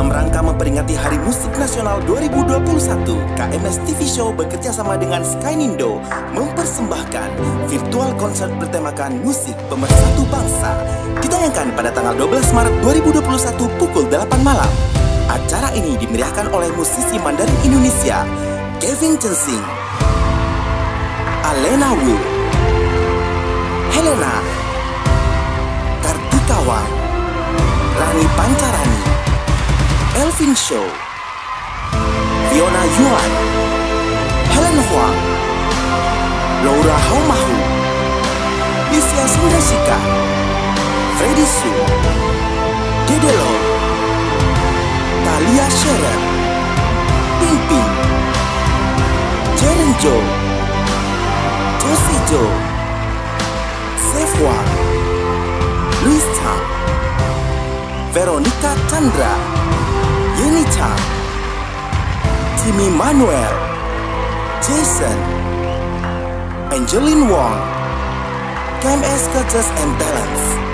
Dalam rangka memperingati Hari Musik Nasional 2021, KMS TV Show bekerja sama dengan Skynindo mempersembahkan virtual konser bertemakan musik pemersatu bangsa. Ditayangkan pada tanggal 12 Maret 2021 pukul 8 malam. Acara ini dimeriahkan oleh musisi Mandarin Indonesia, Kevin Chensing, Alena Wu, Helena, Kartikawan, Rani Pancarani, Elvin Show, Fiona Yuan, Helen Huang, Laura Haumahu, Lisya Sundrashika, Freddy Su, Dedelo, Talia Sharon, Ping Ping, Jaren Jo, Josie Jo, Sefwa, Louis Chang, Veronica Chandra, Yeni Chang, Timmy Manuel, Jason, Angeline Wong, KMS Cultures and Talents.